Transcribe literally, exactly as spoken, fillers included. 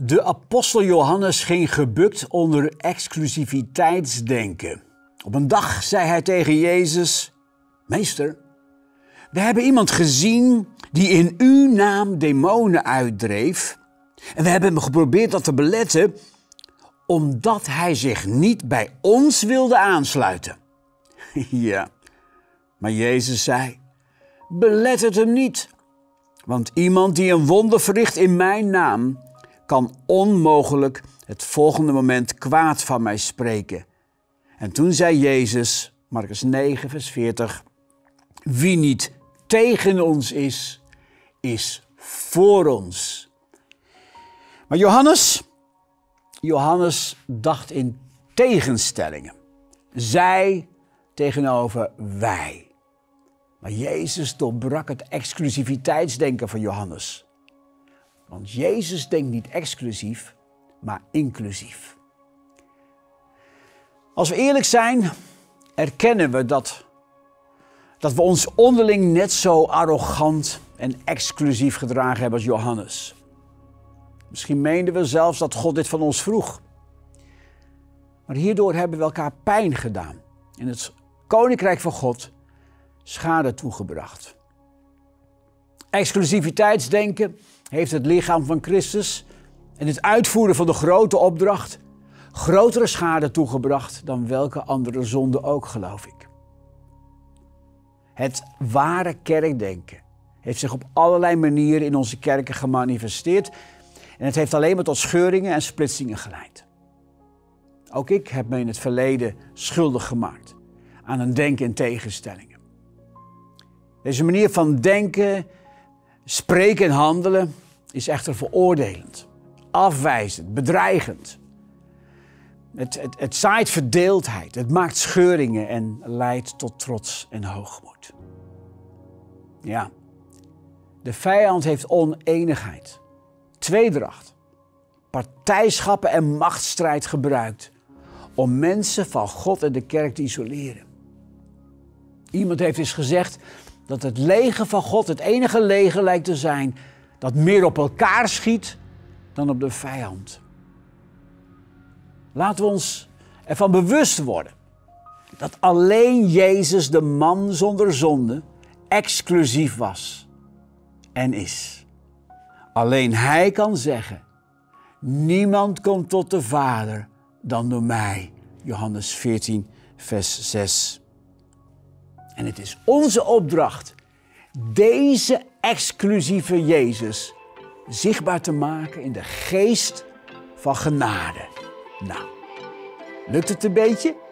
De apostel Johannes ging gebukt onder exclusiviteitsdenken. Op een dag zei hij tegen Jezus: Meester, we hebben iemand gezien die in uw naam demonen uitdreef. En we hebben hem geprobeerd dat te beletten, omdat hij zich niet bij ons wilde aansluiten. Ja, maar Jezus zei: belet het hem niet. Want iemand die een wonder verricht in mijn naam, kan onmogelijk het volgende moment kwaad van mij spreken. En toen zei Jezus, Marcus negen, vers veertig, wie niet tegen ons is, is voor ons. Maar Johannes, Johannes dacht in tegenstellingen. Zij tegenover wij. Maar Jezus doorbrak het exclusiviteitsdenken van Johannes. Want Jezus denkt niet exclusief, maar inclusief. Als we eerlijk zijn, erkennen we dat, dat we ons onderling net zo arrogant en exclusief gedragen hebben als Johannes. Misschien meenden we zelfs dat God dit van ons vroeg. Maar hierdoor hebben we elkaar pijn gedaan en het koninkrijk van God schade toegebracht. Exclusiviteitsdenken heeft het lichaam van Christus en het uitvoeren van de grote opdracht grotere schade toegebracht dan welke andere zonde ook, geloof ik. Het ware kerkdenken heeft zich op allerlei manieren in onze kerken gemanifesteerd en het heeft alleen maar tot scheuringen en splitsingen geleid. Ook ik heb me in het verleden schuldig gemaakt aan een denken in tegenstellingen. Deze manier van denken, spreken en handelen is echter veroordelend, afwijzend, bedreigend. Het, het, het zaait verdeeldheid, het maakt scheuringen en leidt tot trots en hoogmoed. Ja, de vijand heeft oneenigheid, tweedracht, partijschappen en machtsstrijd gebruikt om mensen van God en de kerk te isoleren. Iemand heeft eens gezegd dat het leger van God het enige leger lijkt te zijn dat meer op elkaar schiet dan op de vijand. Laten we ons ervan bewust worden dat alleen Jezus, de man zonder zonde, exclusief was en is. Alleen Hij kan zeggen: niemand komt tot de Vader dan door mij. Johannes veertien, vers zes. En het is onze opdracht deze exclusieve Jezus zichtbaar te maken in de geest van genade. Nou, lukt het een beetje?